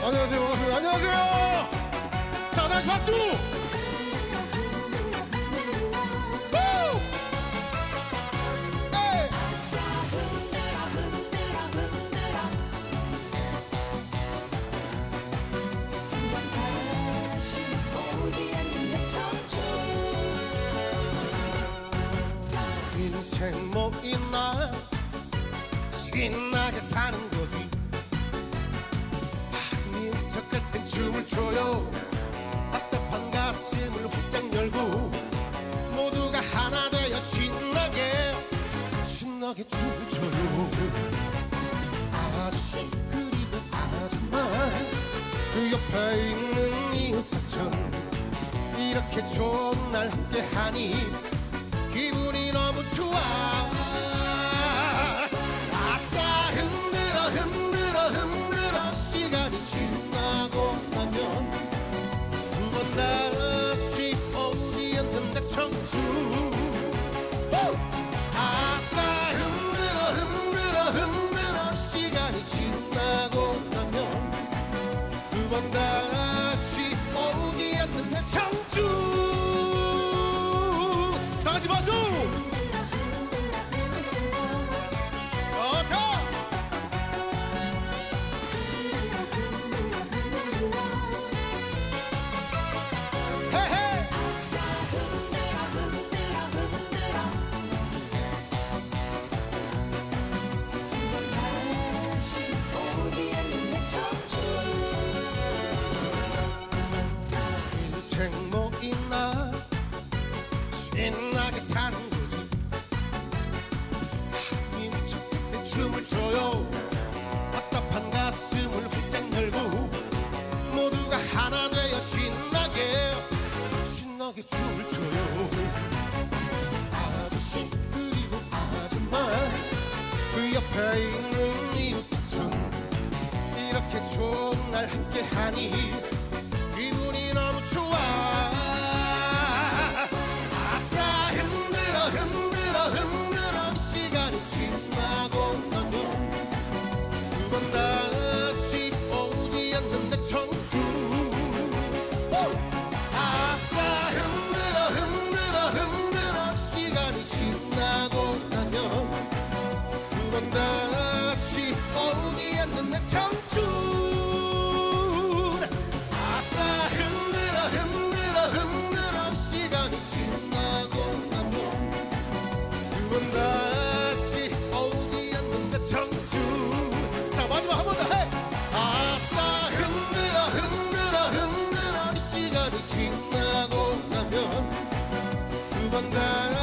안녕하세요. 반갑습니다. 안녕하세요. 자, 다시 박수. 인생 뭐 있나 신나게 사는 거지. 한민족할 땐 춤을 춰요. 답답한 가슴을 활짝 열고 모두가 하나 되어 신나게 춤을 춰요. 아저씨 그리고 아줌마 그 옆에 있는 이웃사촌 이렇게 좋은 날 함께하니 기분이 너무 좋아. 아싸 흔들어 흔들어 흔들어 시간이 지나고 나면 두 번 다시 오지 않는 내 청춘. 아싸 흔들어 흔들어 흔들어 시간이 지나고 나면 두 번 다시 오지 않는 내 청춘. 다같이 박수! 헤헤! 인생 뭐 있나 신나게 사는 거지. 한민족 때 춤을 춰요. 답답한 가슴을 활짝 열고 모두가 하나 되어 신나게 춤을 춰요. 아저씨 그리고 아줌마 그 옆에 있는 이웃사촌 이렇게 좋은 날 함께하니 기분이 너무 좋아. 흔들어 흔들어 시간이 지나고 나면 두 번 다시 오지 않는 내 청춘. 아싸 흔들어 흔들어 흔들어 시간이 지나고 나면 두 번 다시 오지 않는 내 청춘. 아싸 흔들어 흔들어 흔들어 시간이 지나고 두 번 다시 오지 않는 내 청춘. 자 마지막 한 번 더 해. 아싸 흔들어 흔들어 흔들어 시간이 지나고 나면 두 번 다시